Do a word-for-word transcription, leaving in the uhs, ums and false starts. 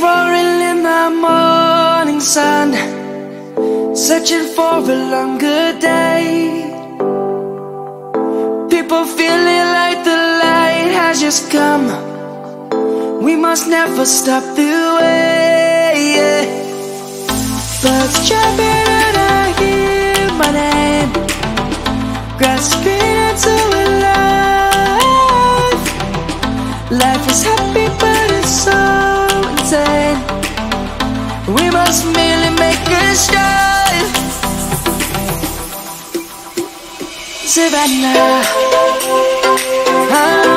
roaring in the morning sun, searching for a longer day. People feeling like the light has just come. We must never stop the way. Birds jumping and I hear my name, grasping into a life. Life is happy but it's so insane. We must merely make a start. Savannah, ah.